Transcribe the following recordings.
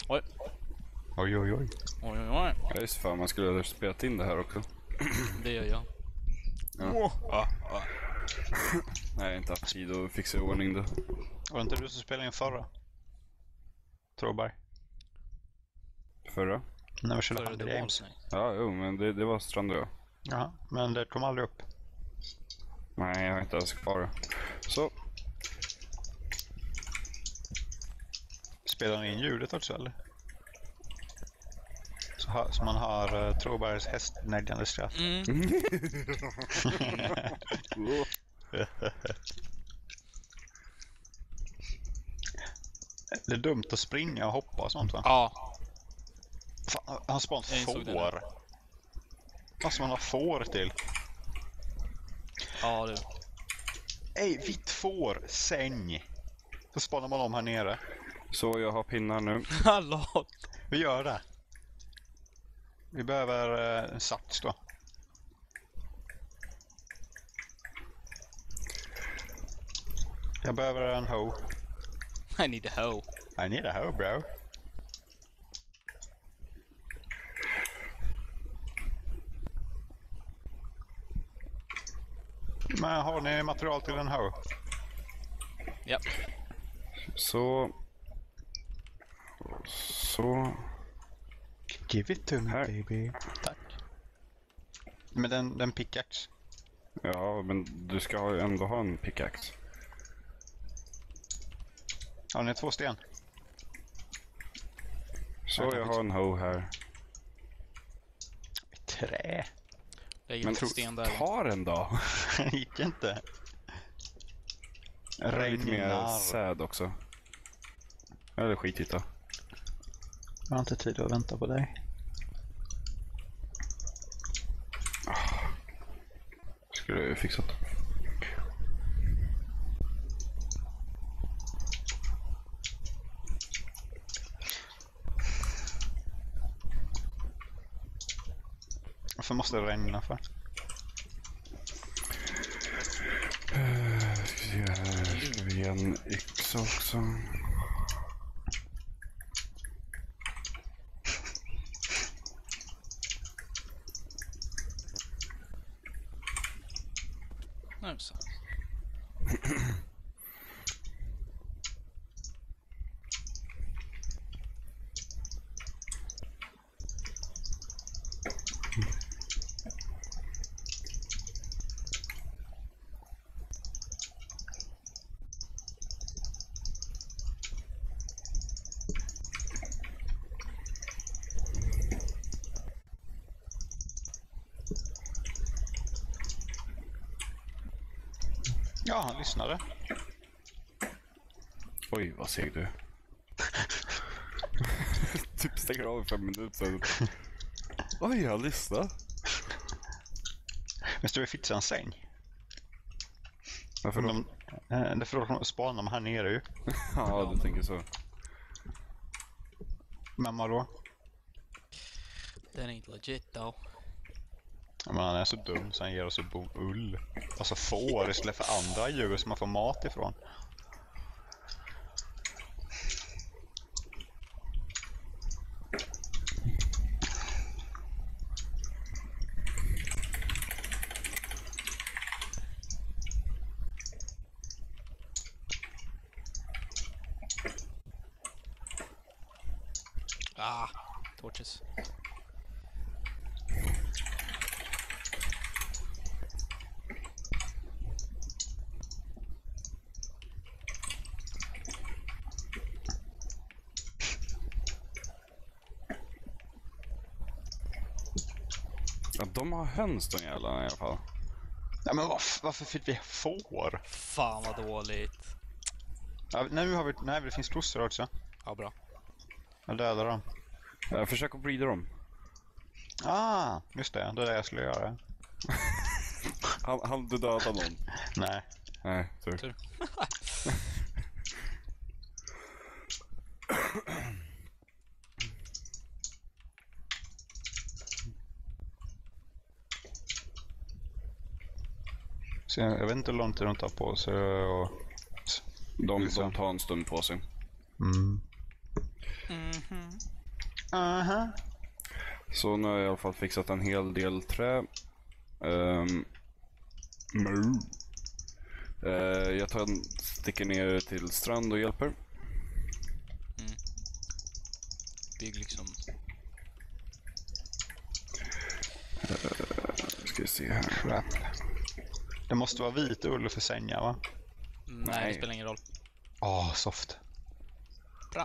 Oj. Oj. Oj. Ja, just fan, man skulle ha spelat in det här också. Det gör jag. Ja. Nej, jag har inte haft tid att fixa i ordning det. Var det inte du som spelade in förra? Tråberg. Förra? När vi körde Förra Hunger The Games. Wall Snake. Ja, jo, men det var Strand och jag. Ja, men det kom aldrig upp. Nej, jag har inte ens kvar det. Så. Spelar ni in ljudet också eller? Så man har Tråbergs hästnäggande skratt. Det är dumt att springa och hoppa och sånt va? Ja. Fan, han spanat Jag insåg det får. Vad ska man ha får till? Ja, du. Ej, vitt får, säng. Så spanar man om här nere. Så, jag har pinnar nu. Hallå. Vi gör det. Vi behöver en sats då. Jag behöver en hoe. I need a hoe. I need a hoe, bro. Men har ni material till en hoe? Ja. Så. Give it to me, här. baby. Tack. Men den pickaxe. Ja, men du ska ändå ha en pickaxe. Har ni 2 sten? Så, jag har en hoe här. Trä. Lägg Men lite sten där. ta den då. Gick inte. Jag har lite mer Regnar. säd också. Eller skit i det. Jag har inte tid att vänta på dig. Skulle jag fixat. Varför måste det regna för? Ska se här. Ska vi ge en yxa också. Nu så. Ja, han lyssnade. Oj, vad seg du. Typ stänger av i 5 minuter sedan. Oj, jag lyssnar. Men ska vi fixa en säng? Varför då? Det är för att de spanar dem här nere ju. Ja, du tänker så. Men vadå? Den är inte legit då. Ja, men han är så dum så han ger oss ull. Alltså får istället för andra djur som man får mat ifrån. Torches. Ja, de har höns de jävlarna i alla fall. Ja, men varför fick vi får? Fan vad dåligt. Ja, nu har vi... Nej, det finns kossor också. Ja, bra. Jag dödar dem. Jag försöker breeda dem. Ah, just det. Det är det jag skulle göra. Han du dödade någon? Nej. Nej, tur. Tur. Så jag vet inte hur långt de tar på sig och... De tar en stund på sig. Mm. Aha. Så nu har jag i alla fall fixat en hel del trä. Jag sticker ner till strand och hjälper. Bygg liksom. Ska vi se här. Crap. Det måste vara vit ull för sängar, va? Nej, det spelar ingen roll. Soft. Bra.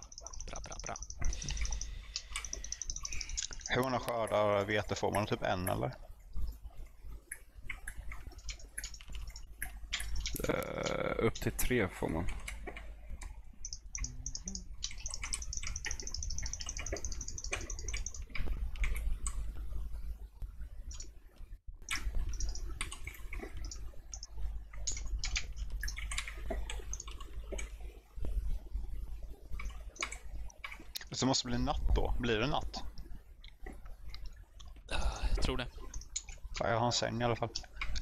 Hur många skördar vete får man? Typ en, eller? Upp till 3 får man. Så måste det bli natt då. Blir det natt? Jag tror det. Ja, jag har en säng i alla fall.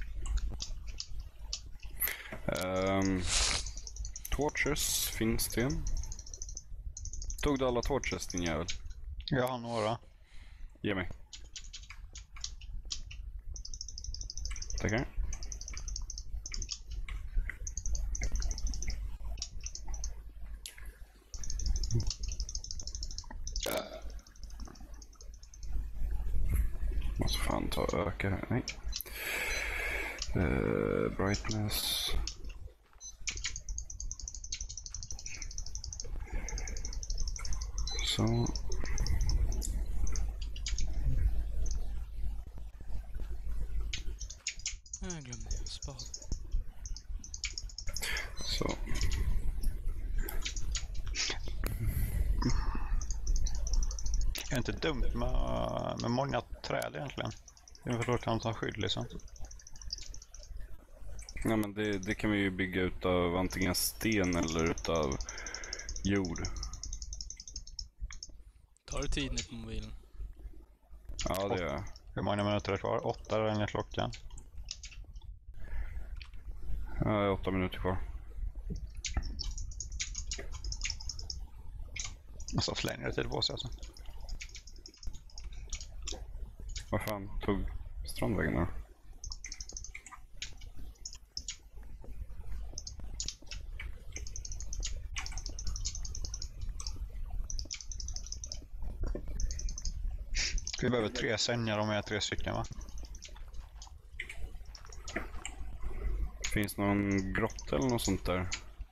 Torches, finns det? Tog du alla torches, din jävel? Jag har några. Ge mig. Tackar. Måste fan ta och öka här. Nej. Brightness. Så. Jag glömde spad. Så. Det är inte dumt med många träd egentligen. För då kan man ta skydd liksom. Ja, men det kan vi ju bygga utav antingen sten eller utav jord. Tar du tid nu på mobilen? Ja, det gör jag. Hur många minuter är det kvar? 8 enligt klockan. Jag har 8 minuter kvar. Alltså längre tid på sig alltså. Vad fan tog strandvägen då? Vi behöver 3 sängar om vi är 3 stycken, va? Finns någon grotta eller något sånt där?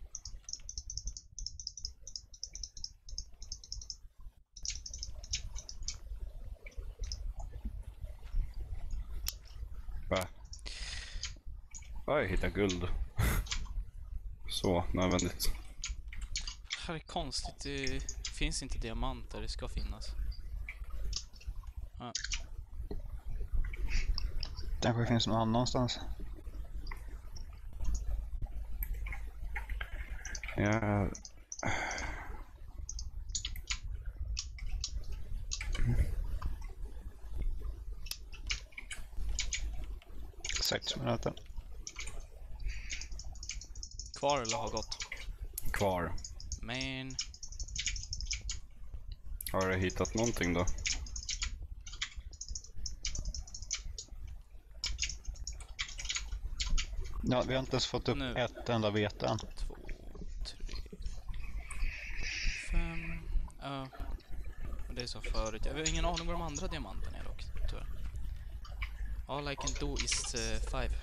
Va? Ja, jag hittade guld. Så, nödvändigt. Det här är konstigt. Det finns inte diamanter. Det ska finnas. Ja. Kanske finns någon annanstans. Ja. 6 minuter. Kvar eller har gått? Kvar. Men Har du hittat någonting då? Ja, vi har inte ens fått upp Nu. ett enda vete än. 2, 3, 5. Ja. Det är som förut. Jag har ingen aning vad de andra diamanterna är dock, tyvärr. All I can do is 5.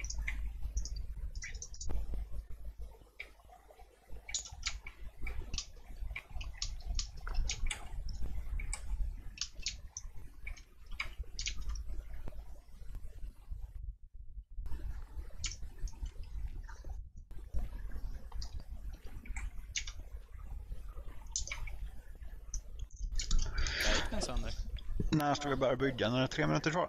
Där gick den sönder. När ska vi börja bygga? När det är 3 minuter kvar?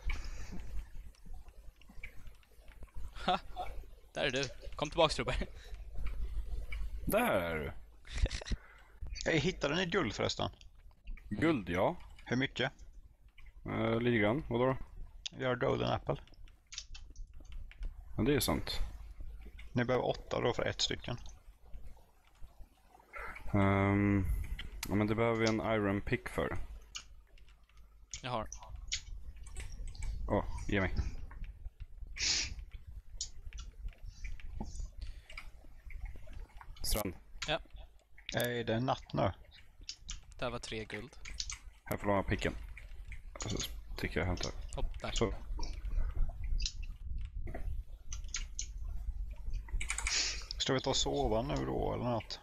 Ha! Där är du. Kom tillbaks, Robert. Där är du. Hittade ni guld förresten? Guld, ja. Hur mycket? Lite grann. Vadå då? Vi har golden apple. Ja, det är sant. Ni behöver 8 då för 1 stycken. Ja, men det behöver vi en iron pick för. Jag har. Ge mig. Strand. Nej, det är natt nu. Där var 3 guld. Här får du ha picken. Och så tycker jag hämtar. Hopp, där. Så. Ska vi ta och sova nu då eller något?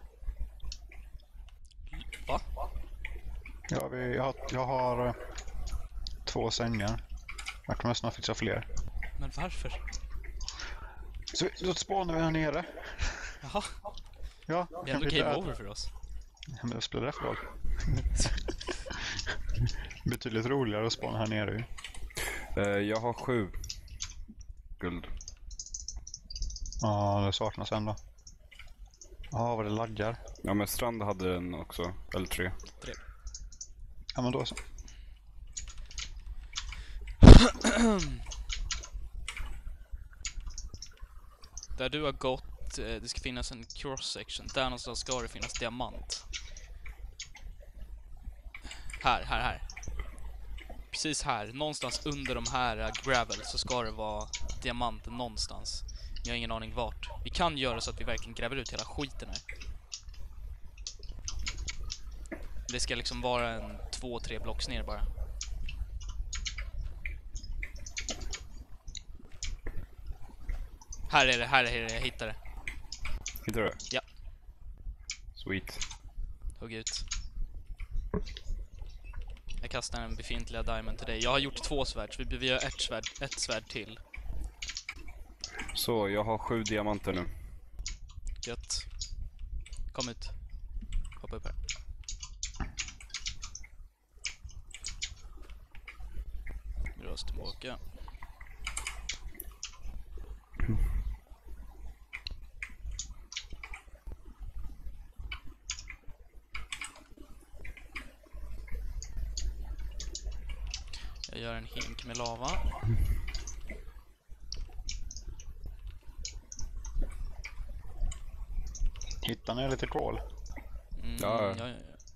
Va? Ja, jag har 2 sängar. Jag kommer snart fixa fler. Men varför? Så då spånar vi här nere. Jaha, Ja, det är ändå game over för oss. Ja, men det spelar det för roll. Betydligt roligare att spåna här nere ju. Jag har 7 guld. Ja, det saknas ändå. Ja, vad det laggar. Ja, men Strand hade den också. Eller 3. Ja, men då så. Där du har gått, det ska finnas en cross-section. Där någonstans ska det finnas diamant. Här. Precis här, någonstans under de här gravel så ska det vara diamant någonstans. Jag har ingen aning vart. Vi kan göra så att vi verkligen gräver ut hela skiten här. Det ska liksom vara en 2-3 blocks ner bara. Här är det, jag hittade det. Hittar du? Ja. Sweet. Hugg ut. Jag kastar en befintliga diamond till dig. Jag har gjort 2 svärd, så vi behöver göra ett svärd till. Så, jag har 7 diamanter nu. Gött. Kom ut. Hoppa upp här. Dra oss tillbaka. Jag gör en hink med lava. Hittar ni lite kol? Ja. Ja.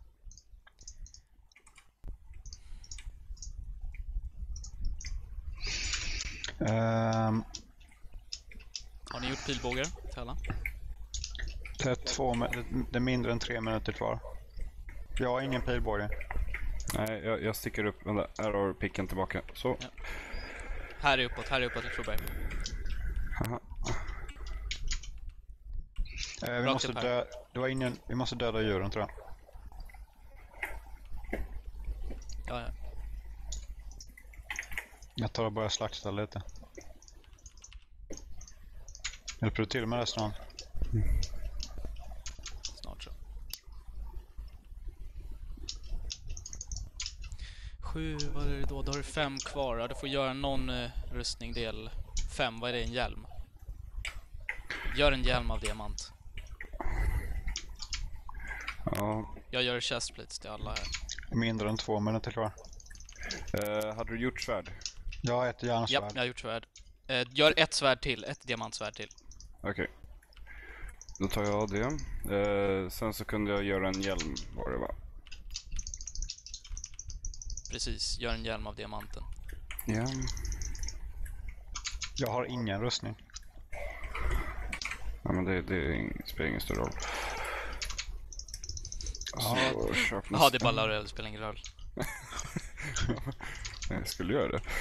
Har ni gjort pilbågar till alla? Det är mindre än 3 minuter kvar. Jag har ingen pilbåge. Nej, jag sticker upp. Vänta, här har picken tillbaka. Så. Ja. Här är uppåt i Floberg. Vi måste döda djuren, tror jag. Ja. Jag tar och börjar slakta lite. Hjälper du till med det, Strand? Snart så. 7, vad är det då? Då har du 5 kvar. Ja, du får göra någon rustning del 5. Vad är det? En hjälm? Gör en hjälm av diamant. Ja. Jag gör chestplates till alla här. Mindre än 2 minuter kvar. Hade du gjort svärd? Jag har ett järnsvärd. Ja, jag har gjort svärd. Gör ett svärd till. Ett diamantsvärd till. Okej. Då tar jag det. Sen så kunde jag göra en hjälm, var det va? Precis, gör en hjälm av diamanten. Ja. Jag har ingen rustning. Ja, men det spelar ingen större roll. Så, Ja, det är bara Laurel, det spelar ingen roll. Jag skulle göra det.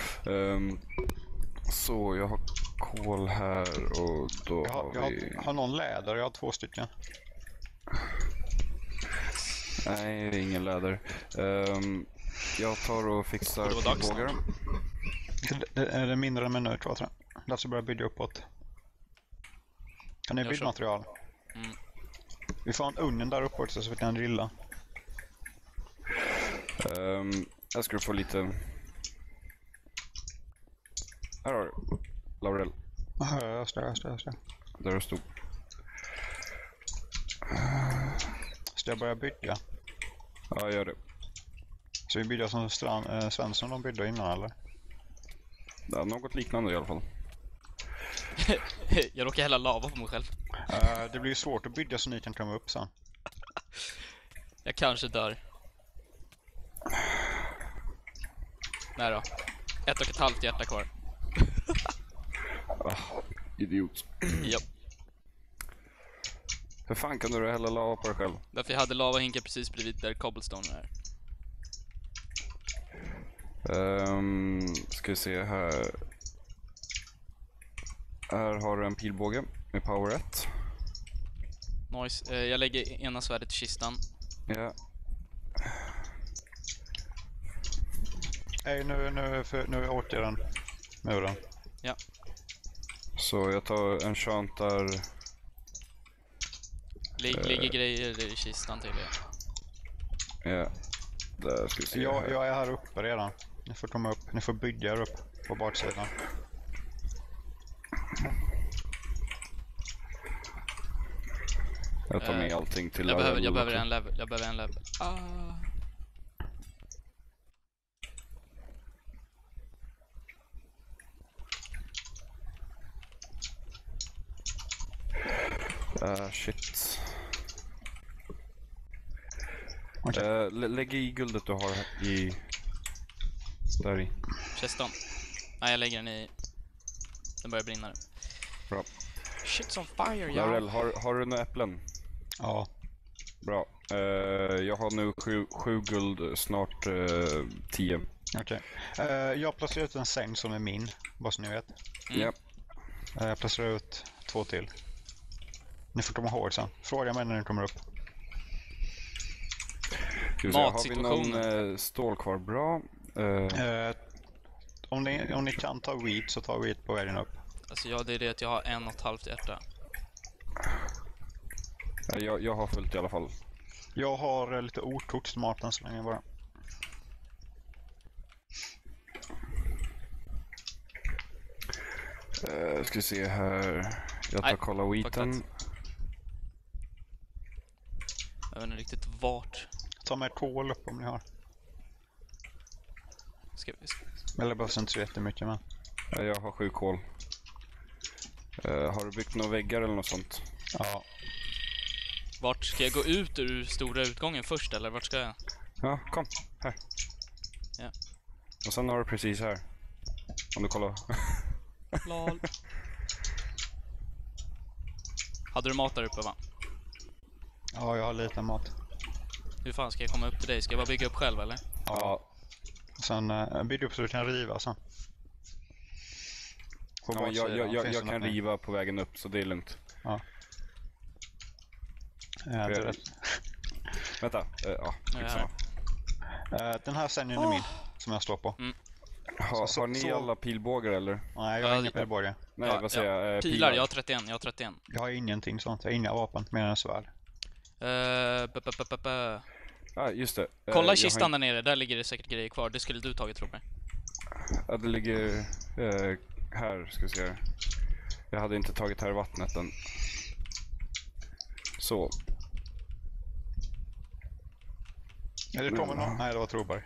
Så, jag har kol här och då Jag har någon läder, jag har 2 stycken. Nej, det är ingen läder. Jag tar och fixar pilbågar. Det är mindre än en minut kvar, tror jag. Låt oss börja bygga uppåt. Kan ni byggmaterial? Vi får en ugn där uppe också så vi kan grilla. Jag ska få lite... Här har du. Laurel. Jag står. Där du stod. Ska jag börja bygga? Ja, gör det. Så vi bygger som Svensson de byggde innan, eller? Ja, något liknande i alla fall. Jag råkar hälla lava på mig själv. Det blir svårt att bygga så ni kan komma upp sen. Jag kanske dör. Nej då. 1,5 hjärta kvar. Idiot. Japp. Hur fan kan du hälla lava på dig själv? Därför jag hade lavahinkar precis bredvid där cobblestone är. Ska vi se här. Här har du en pilbåge med power 1. Nice. Jag lägger ena svärdet i kistan. Ja. Nej, nu åt jag den muren. Ja. Så jag tar en chantar. Ligger grejer i kistan till er. Ja. Där ska vi se. Jag är här uppe redan. Ni får komma upp. Ni får bygga er upp på baksidan. Jag tar med allting till jag behöver en level. Jag behöver en level. Shit. Okay. Lägg i guldet du har i... Där i. Cheston. Nej, jag lägger den i... Den börjar brinna. Bra. Shit's on fire, ja. Laurel, har du några äpplen? Ja. Bra. Jag har nu 7 guld, snart 10. Okej. Jag placerar ut en säng som är min, bara så ni vet. Ja. Jag placerar ut 2 till. Ni får komma ihåg sen. Fråga mig när ni kommer upp. Har vi någon stål kvar? Bra. Om ni kan ta wheat så ta wheat på vägen upp. Alltså ja, det är det att jag har 1,5 hjärta. Jag har fullt i alla fall. Jag har lite okokt mat än så länge bara. Ska vi se här. Jag tar kolla wheaten. Jag vet inte riktigt vart. Ta med kol upp om ni har. Eller behövs inte så jättemycket men. Jag har 7 kol. Har du byggt några väggar eller något sånt? Ja. Vart ska jag gå ut ur stora utgången först eller vart ska jag? Ja, kom. Här. Ja. Och sen har du precis här. Om du kollar. Lol. Hade du mat där uppe, va? Ja, jag har lite mat. Hur fan ska jag komma upp till dig? Ska jag bara bygga upp själv eller? Ja. Sen bygg upp så du kan riva sen. Ja, jag kan riva på vägen upp så det är lugnt. Ja. Det vänta, ja, den här sängen är min som jag står på. Har ni alla pilbågar eller? Nej, jag har inga pilbågar. Nej, vad säger jag? Pilar, jag har 31, jag har 31. Jag har ingenting sånt, jag har inga vapen mer än svärd. Just det. Kolla kistan där nere, där ligger det säkert grejer kvar. Det skulle du tagit, Robert. Ja, det ligger här, ska vi se. Jag hade inte tagit här vattnet än. Så. Är det kommer någon? Nej, det var Troberg.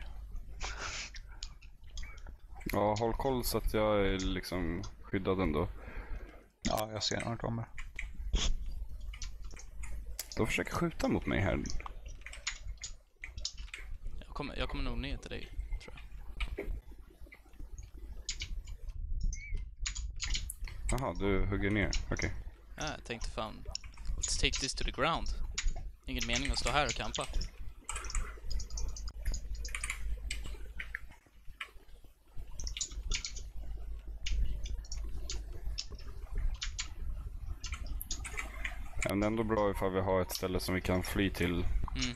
Ja, håll koll så att jag är liksom skyddad ändå. Ja, jag ser när de kommer. De försöker skjuta mot mig här. Jag kommer nog ner till dig, tror jag. Jaha, du hugger ner. Okej. Ja, jag tänkte fan, let's take this to the ground. Ingen mening att stå här och kampa. Men det är ändå bra ifall vi har ett ställe som vi kan fly till.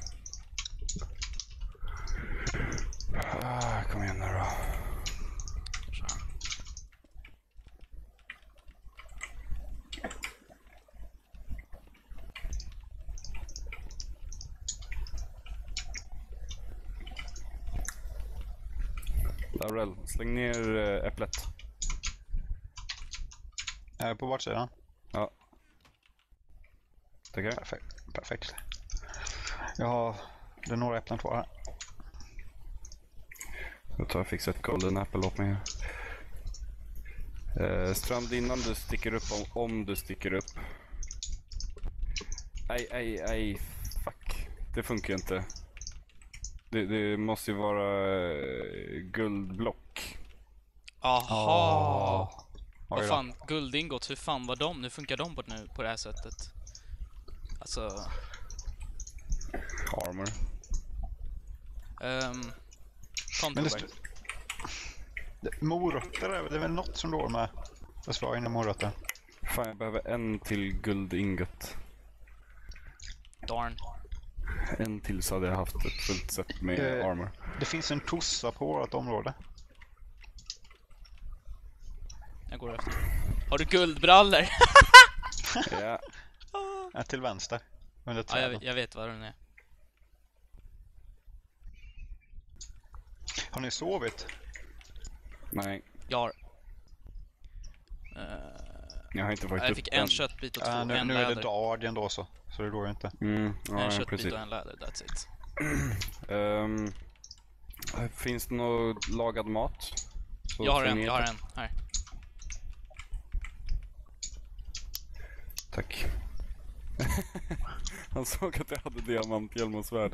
Kom igen nu då. Laurel, släng ner äpplet. På vart sidan? Ja. Tackar. Perfekt. Det är några äpplen kvar här. Jag tar och fixar ett golden apple åt mig här. Strand innan du sticker upp, om du sticker upp. Aj, fuck. Det funkar ju inte. Det måste ju vara guldblock. Aha! Vad Oj då. fan, guldingot, hur fan var de? Hur funkar de nu på det här sättet? Alltså... Armor. Men Contour. morötter det är väl något som går med att slå in i morötter. Fan, jag behöver en till guldingot. Darn. En till så hade jag haft ett fullt set med armor. Det finns en tossa på vårt område. Jag går efter. Har du guldbrallor? Ja. Till vänster. Under Ja, träden. jag vet vad den är. Har ni sovit? Nej, Jag har... jag har inte varit jag upp fick en än. köttbit och Nu en är det läder. dag ändå så det går ju inte. Ja, En köttbit precis. och en läder, that's it. Finns det någon lagad mat? Så Jag har släng en, ner det. Här. Tack. Han såg att jag hade diamanthjälm och svärd.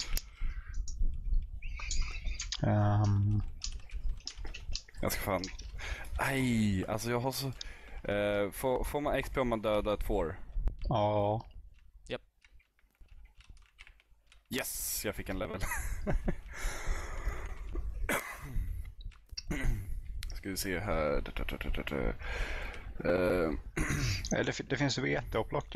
Jag ska fan... Aj, alltså jag har så... får man XP om man dödar ett får? Ja. Japp. Yes, jag fick en level. Ska vi se här. Det finns vete att plocka.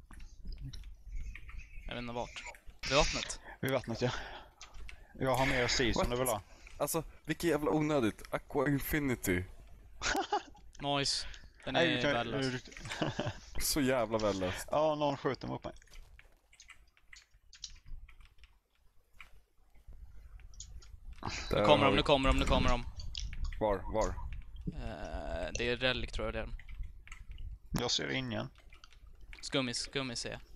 Jag vet inte vart. Vid vattnet. Vid vattnet, ja. Jag har mer seas om du vill ha. Alltså, vilket jävla onödigt. Aqua Infinity. Nice. Den Nej, är värdelös. Så jävla värdelöst. Ja, någon skjuter mot mig. Nu kommer de. Var? Det är relic tror jag det är. Jag ser ingen. Skummis ser jag.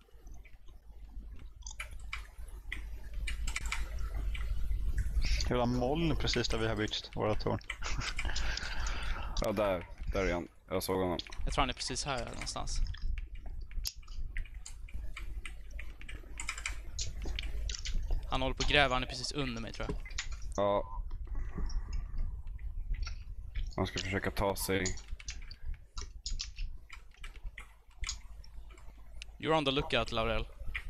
Hela moln precis där vi har byggt våra torn. Ja, där är han. Jag såg honom. Jag tror han är precis här någonstans. Han håller på att gräva, han är precis under mig tror jag. Ja. Han ska försöka ta sig. You're on the lookout, Laurel.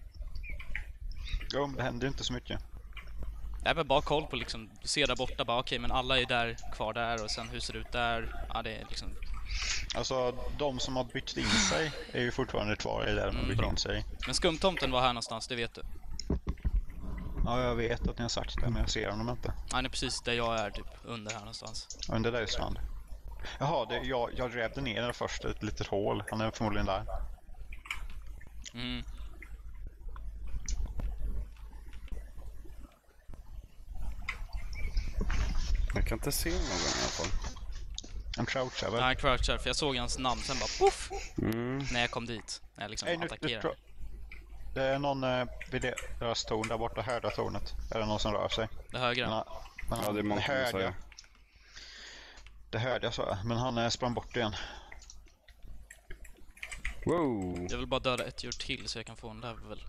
Jo, det händer inte så mycket. Det är väl bara koll på liksom, du ser där borta bara okej, men alla är där, kvar där och sen hur ser det ut där? Ja, det är liksom... Alltså, de som har bytt in sig är ju fortfarande kvar i där de har bytt bra. in sig. Men skumtomten var här någonstans, det vet du. Ja, jag vet att ni har sagt det, men jag ser honom inte. Han är precis där jag är, typ under här någonstans. Under dig strand. Jaha, jag grävde ner där först, ett litet hål. Han är förmodligen där. Mm. Jag kan inte se någon i alla fall. Han crouchar väl? Nej, han crouchar, för jag såg hans namn, sen bara poff! Mm. När jag kom dit, när jag liksom Nej, attackerade. det är någon vid deras torn där borta, högra tornet. Är det någon som rör sig? Det högra. Ja, det är många som säger. Det hörde jag, så jag. Men han sprang bort igen. Wow. Jag vill bara döda ett djur till så jag kan få en level.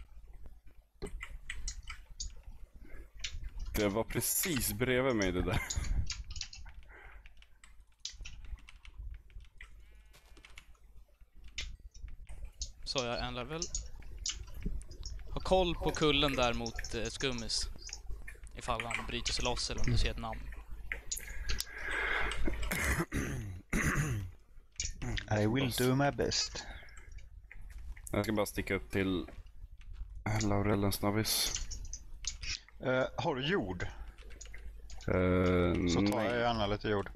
Det var precis bredvid mig det där. Så jag en level. Ha koll på kullen där mot skummis. Ifall han bryter sig loss eller om du ser ett namn. I will do my best. Jag ska bara sticka upp till Laurel en snabbis. Har du jord? Så tar jag Nej, gärna lite jord.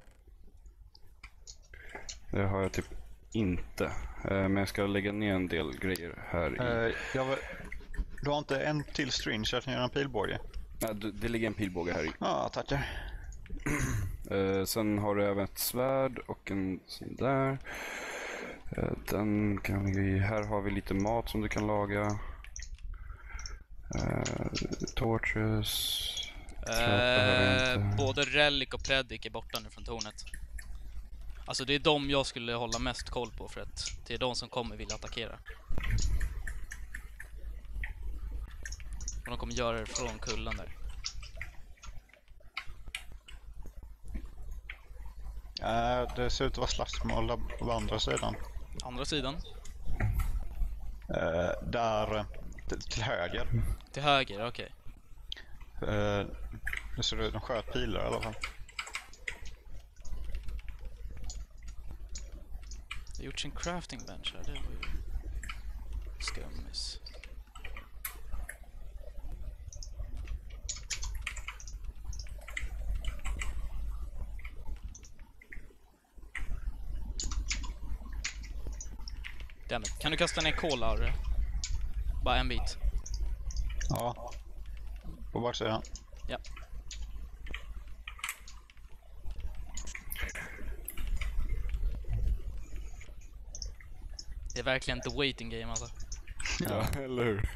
det har jag typ inte. Men jag ska lägga ner en del grejer här i. Du har inte en till string så jag kan göra en pilbåge? Nej, det ligger en pilbåge här i. Ja, tackar. Sen har du även ett svärd och en sån där. Den kan vi... Här har vi lite mat som du kan laga. Torches. Både relic och predic är borta nu från tornet. Alltså det är de jag skulle hålla mest koll på för att det är de som kommer vilja attackera. Och de kommer göra det från kullen där. Det ser ut att vara slagsmål på andra sidan. Andra sidan? Där till höger. Till höger, okej. Det ser ut, de sköt pilar i alla fall. Det har gjort sin crafting bench här, det var ju skummis. Dammit. Kan du kasta ner kolar? Bara en bit. Ja. På baksidan. Ja. Det är verkligen the waiting game alltså. Ja, eller hur?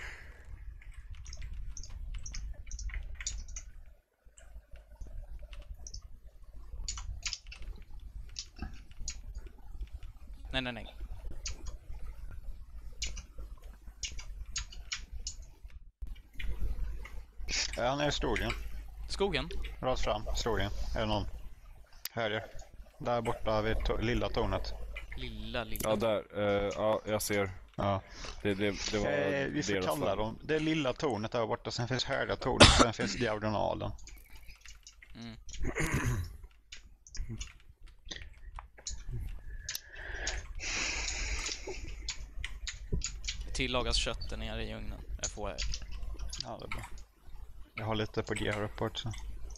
Nej. Han är i skogen. Skogen? Rakt fram, skogen. Är det någon? Höger. Där borta vid lilla tornet. Lilla. Ja, där. Ja, jag ser. Ja. Det var Vi får deras kalla fall. dem. Det är lilla tornet där borta, sen finns höga tornet, sen finns diagonalen. Mm. Tillagas kött där nere i ugnen. Jag får Ja, det är bra. Jag har lite på G här uppe också.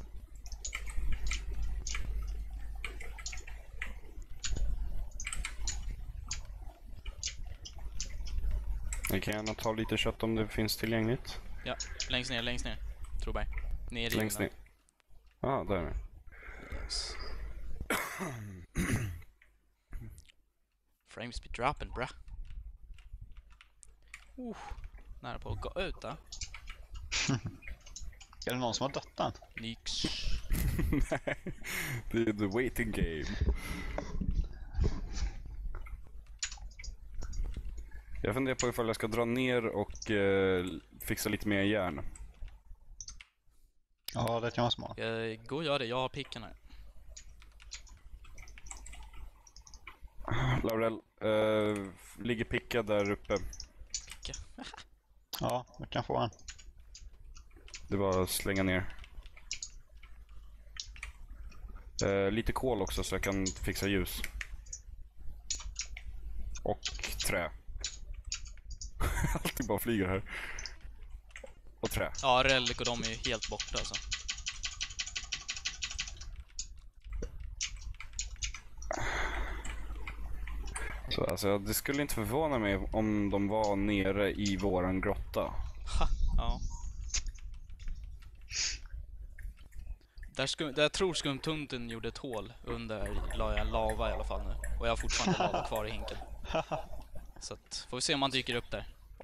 Vi kan gärna ta lite kött om det finns tillgängligt. Ja, längst ner. Troberg. Ner i Längst ner. ugnen. Ja, där är det. Yes. Frames be dropping, bra. Nära på att gå ut då. Är det någon som har dött än? Nix. Nej, det är the waiting game. Jag funderar på ifall jag ska dra ner och fixa lite mer järn. Ja, det kan vara smart. Gå och gör det, jag har picken här. Laurel, ligger pickad där uppe. Picka. Ja, du kan få en. Det var att slänga ner. Lite kol också så jag kan fixa ljus. Och trä. Allting bara flyger här. Och trä. Ja, Relic och de är ju helt borta alltså. Så alltså, det skulle inte förvåna mig om de var nere i våran grotta. Ha, ja. Där tror skumtunten gjorde ett hål under la jag lava i alla fall nu. Och jag har fortfarande lava kvar i hinken. Så att, får vi se om man dyker upp där.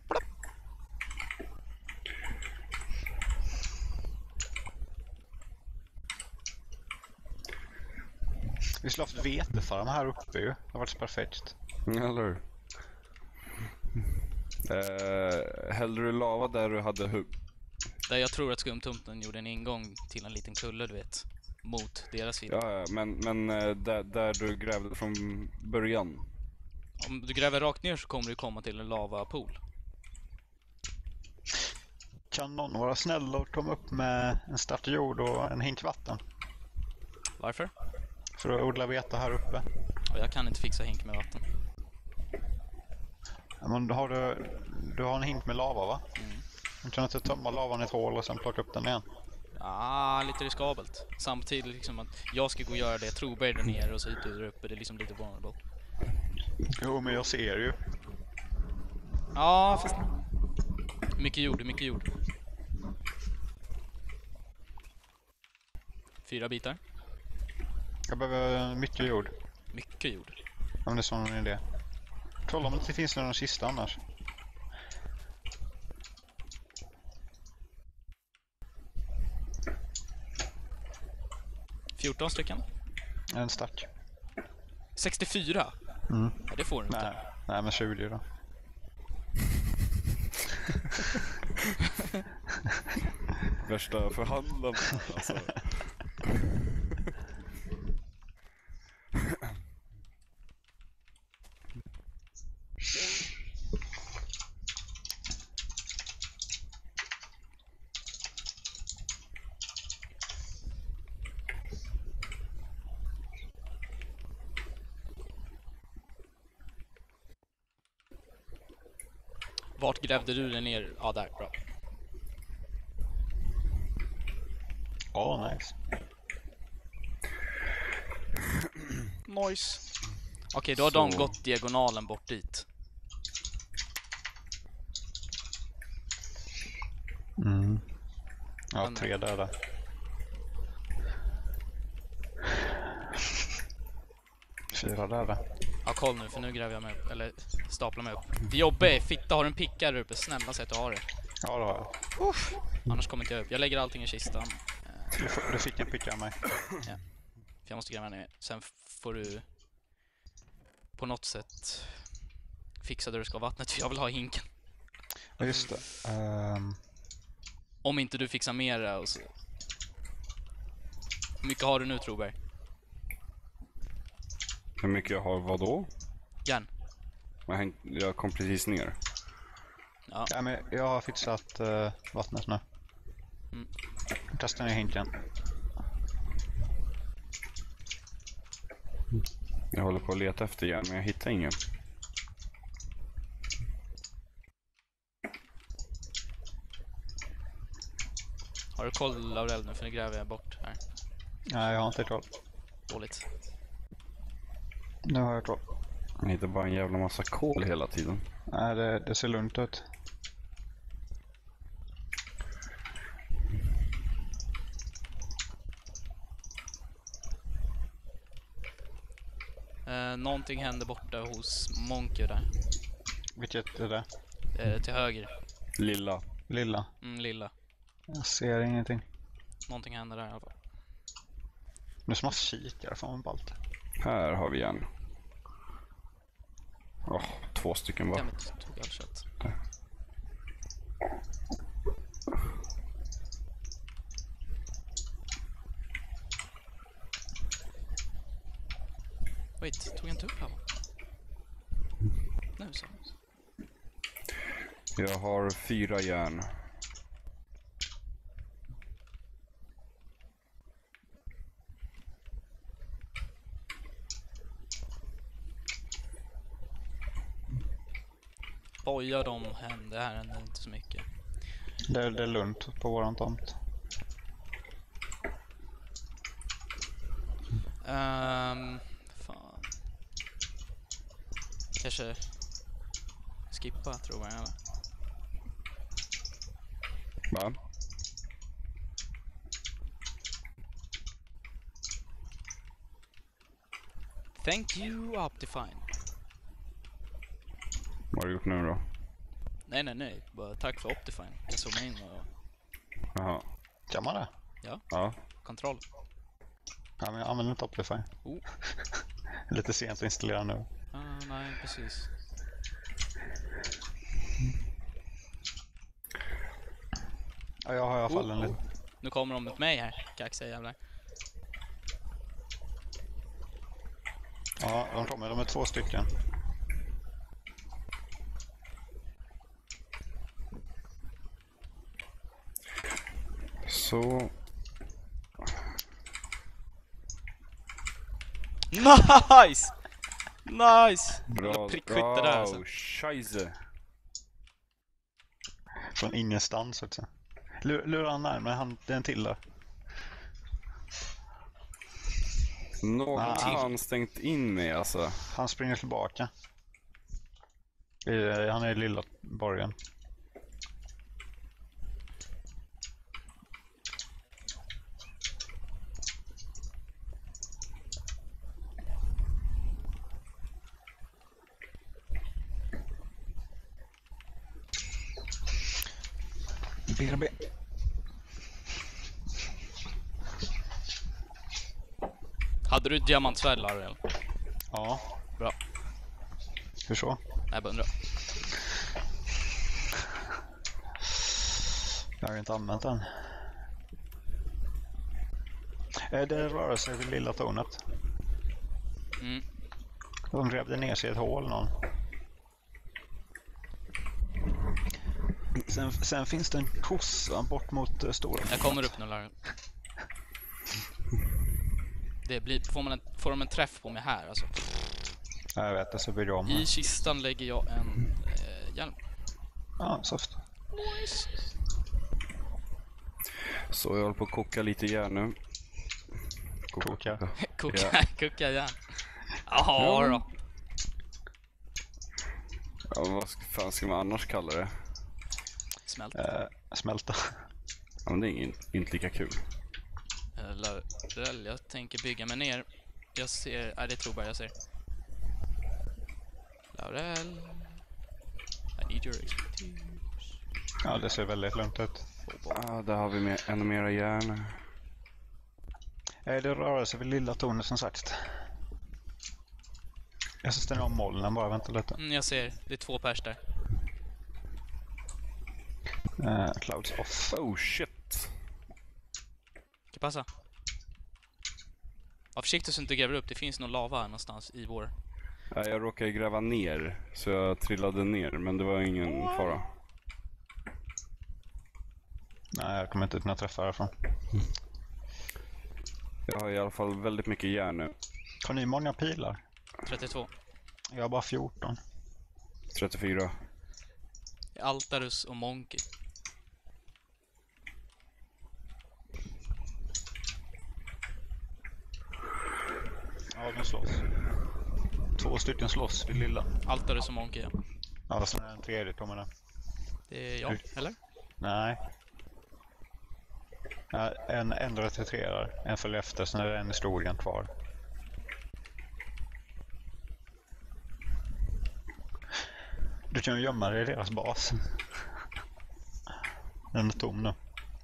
Vi skulle haft vetefarm här uppe ju. Det har varit perfekt. Eller hällde du lava där du hade Där jag tror att skumtunten gjorde en ingång till en liten kulle, du vet. Mot deras sida. Ja, men där du grävde från början. Om du gräver rakt ner så kommer du komma till en lavapool. Kan någon vara snäll och komma upp med en start jord och en hink vatten? Varför? För att odla vete här uppe. Ja, jag kan inte fixa hink med vatten. Ja, men du har en hink med lava, va? Mm. Du kan inte tömma lavan i ett hål och sen plocka upp den igen. Lite riskabelt. Samtidigt liksom att jag ska gå och göra det. Troberg där nere och så ut där uppe. Det är liksom lite vulnerable. Jo, men jag ser ju. Ja, fast... Mycket jord. 4 bitar. Jag behöver mycket jord. Mycket jord. Om det är sån en idé. Kolla om det inte finns någon sista annars. $14 stycken. En stack. 64? Mm. Ja, det får du inte. Nej, men 20 då. Värsta förhandlarna, alltså. Vart grävde du dig ner? Ja, där. Bra. Nice. Nice. Okej, då har de gått diagonalen bort dit. Ja, 3 döda. Fyra döda. Ja, koll nu, för nu gräver jag mig upp. Eller staplar mig upp. Det jobbar är fitta, har du en picka där uppe? Snälla säg att du har det. Ja, det har jag. Annars kommer inte jag upp. Jag lägger allting i kistan. Du fick en picka av mig. Ja. För jag måste gräva ner. Sen får du på något sätt fixa där du ska ha vattnet, för jag vill ha hinken. Ja, just det. Om inte du fixar mera och så. Hur mycket har du nu, Troberg? Hur mycket jag har, vad då? Järn. Jag kom precis ner. Ja, men jag har fixat vattnet nu. Testa ner hinken. Jag håller på att leta efter järn, men jag hittar ingen. Har du koll, Laurel, nu? För nu gräver jag bort här. Nej, jag har inte koll. Dåligt. Nu har jag koll. Jag hittar bara en jävla massa kol hela tiden. Nej, det ser lugnt ut. Någonting händer borta hos Monkey där. Vilket är det? Till höger. Lilla. Lilla. Lilla. Jag ser ingenting. Någonting händer där i alla fall. Nu som man kikar, fan vad ballt. Här har vi järn. 2 stycken bara. Dammit, tog all kött. Wait, tog jag inte upp här? Nu så. Jag har 4 järn. Bojar de hände här händer inte så mycket. Det är lugnt på våran tomt. Fan. Kanske skippa, tror jag, eller? Va? Thank you, Optifine. Vad har du gjort nu då? Nej. Bara tack för Optifine. Jag zoomar in och... Jaha. Kan man det? Ja. Kontroll. Ja, men jag använder inte Optifine. Lite sent att installera nu. Nej, precis. Ja, jag har i alla fall en liten. Nu kommer de mot mig här, kaxiga jävlar. Ja, de kommer. De är 2 stycken. Så. Nice! Nice! Bra. Prickskytte där alltså. Scheisse. Från ingenstans också. Lura han närmare, det är en till där. Någon har stängt in mig alltså. Han springer tillbaka. Han är i lilla borgen. BRB. Hade du diamantsvärd, Laurel? Ja. Bra. Hur så? Nej, bara undrar. Jag har inte använt den. Det rör sig vid lilla tornet. Mm. De grävde ner sig i ett hål någon. Sen finns det en kossa bort mot stora. Jag kommer upp nu, Larry. Det blir, får de en träff på mig här alltså. Jag vet, det så blir jag med. I kistan lägger jag en hjälm. Ja, soft. Nice. Så jag håller på att koka lite järn nu. Koka. Koka järn. Jaha då. Ja, vad fan ska man annars kalla det? Smälta. Ja, men det är inte lika kul. Laurel, jag tänker bygga mig ner. Jag ser, det är Troberg jag ser. Laurel. I need your expertise. Ja, det ser väldigt lugnt ut. Ja, där har vi ännu mera järn. Det rör sig vid lilla tornet som sagt. Jag ska ställa om molnen bara, vänta lite. Jag ser, det är 2 pers där. Clouds off. Oh shit. Kan passa. Var försiktig så du inte gräver upp, det finns någon lava här någonstans i vår. Ja, jag råkade gräva ner, så jag trillade ner, men det var ingen fara. Nej, jag kommer inte kunna träffa härifrån. Jag har i alla fall väldigt mycket järn nu. Har ni många pilar? 32. Jag har bara 14. 34. Altarus och Monkey. Ja, de slåss. 2 stycken slåss vid lilla. Altarus och Monkey, ja. Ja, så är det en tredje kommer det. Det är jag, eller? Nej. Ja, en ändrar till 3 där. En följer efter, sen är det en historien kvar. Du kan ju gömma dig i deras bas. Den är tom nu.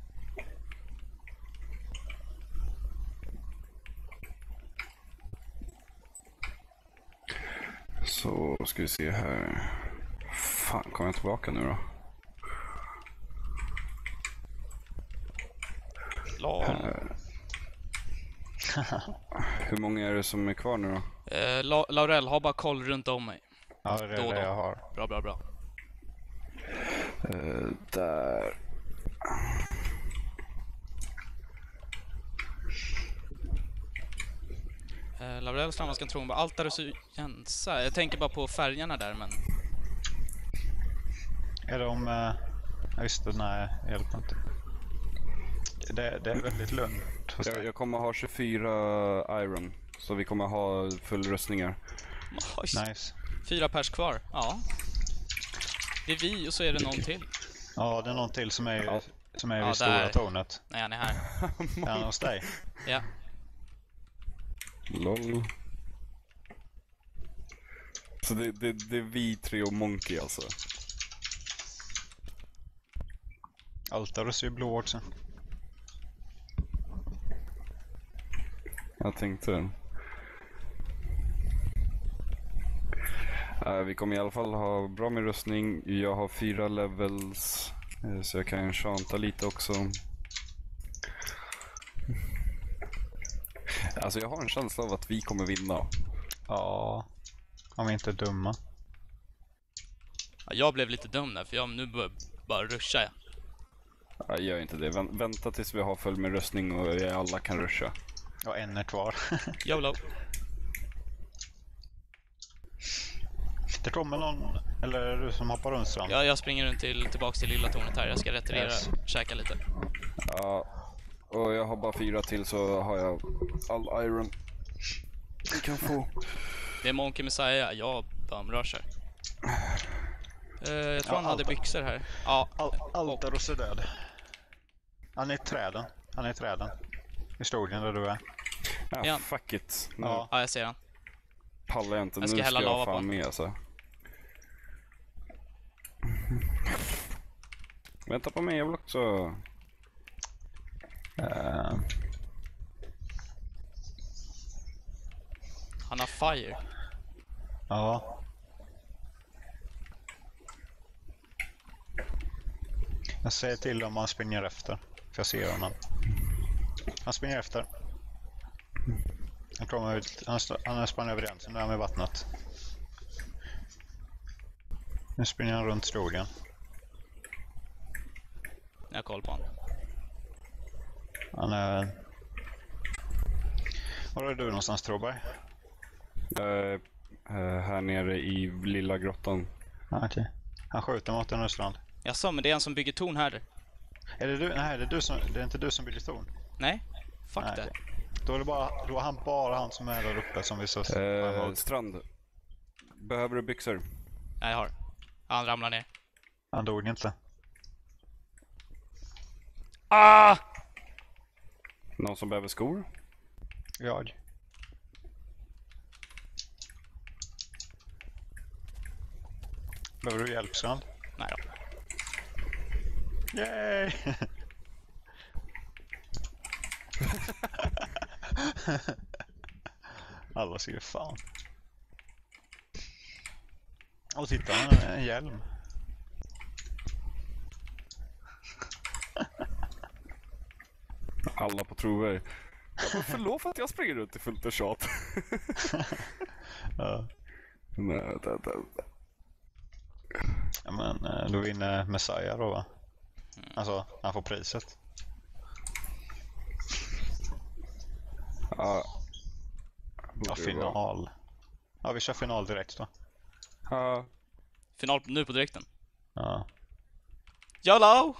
Så ska vi se här. Fan, kommer jag tillbaka nu då? Hur många är det som är kvar nu då? Laurel, har bara koll runt om mig. Ja, det är det jag har. Bra. Där. Laurel Strandman tron på Altarus och Jensa. Jag tänker bara på färgerna där, men... Är de... Ja, just det, nej, hjälper inte. Det är väldigt lugnt. Jag kommer ha 24 iron, så vi kommer ha full rustningar. Nice. 4 pers kvar, ja. Det är vi och så är det någon till. Ja, det är någon till som är vid där. stora tornet. Nej, han är här. Är han hos dig? Ja. Lol. Så det är vi 3 och Monkey alltså. Altarus är ju blå också. Jag tänkte. Vi kommer i alla fall ha bra med rustning. Jag har 4 levels, så jag kan enchanta lite också. Alltså jag har en känsla av att vi kommer vinna. Ja, om vi inte är dumma. Ja, jag blev lite dum där, för jag nu bara ruscha. Jag gör inte det. Vänta tills vi har full med rustning och alla kan ruscha. Ja, en är kvar. YOLO. Det kommer någon, eller är det du som hoppar runt strand? Ja, jag springer runt tillbaks till lilla tornet här. Jag ska retirera, käka lite. Ja, och jag har bara 4 till, så har jag all iron vi kan få. Det är Monkey Messiah, jag bumrushar. Jag tror han hade byxor här. Ja. Altarus är död. Han är i träden. I skogen där du är. Ja, fuck it. Nu Ja, jag ser han. pallar jag inte. Jag ska Nu hälla ska jag lava fan på. med alltså. Vänta på mig, jag vill också. Han har fire. Ja. Jag säger till om han springer efter. För jag ser honom. Han springer efter. Han kommer ut. Han springer över gränsen där med vattnet. Nu springer han runt skogen. Jag har koll på honom. Han är... Var är du någonstans, Troberg? Här nere i lilla grottan. Okej. Han skjuter mot en Östrand. Jag sa, men det är han som bygger torn här. Är det du? Nej, det är inte du som bygger torn. Nej, fuck Nej, det. Då är han bara han som är där uppe som vi så Strand. Behöver du byxor? Nej, jag har. Han ramlar ner. Han dog inte. Ah! Någon som behöver skor? Jag. Behöver du hjälp, Strand? Nej då. Yay! Alla ser fan. Och titta, han har en hjälm. Alla på Troberg. Förlåt för att jag springer runt i fullt och tjat. Ja. Nej, Ja, men då vinner Messiah då, va? Alltså, han får priset. Ja. Ja, final. Ja, vi kör final direkt då. Ja. Final nu på direkten. Ja. YOLO!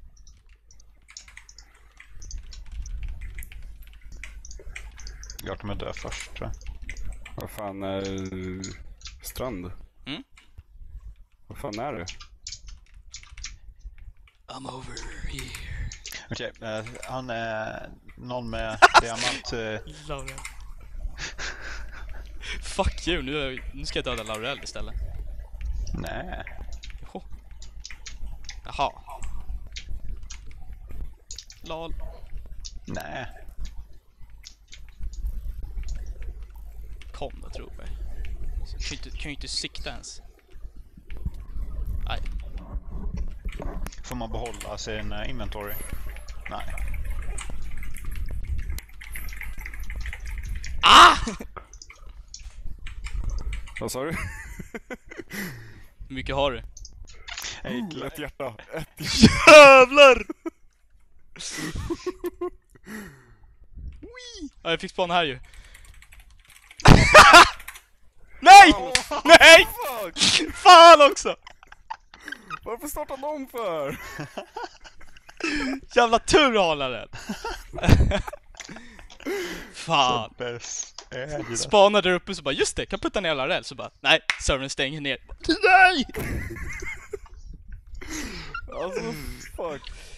Jag kommer dö först, tror jag. Vad fan är Strand? Mm? Vad fan är det? I'm over here. Okej, han är någon med diamant. Laurel. Fuck you, nu ska jag döda Laurel istället. Nej. Jo. Jaha. Lol. Nej. Kom då, tror jag. Kan ju inte sikta ens. Nej. Får man behålla sin inventory? Nej. Ah! Vad sa du? Hur mycket har du? Ett hjärta. Jävlar! Ja, jag fick spana här ju. Nej! Nej! Fuck! Fan också! Varför startar de för? Jävla tur jag håller den. Fan. Bäst. Spanar där uppe så bara, just det, kan putta ner alla räls. Så bara, nej, servern stänger ner. Nej! Alltså, fuck.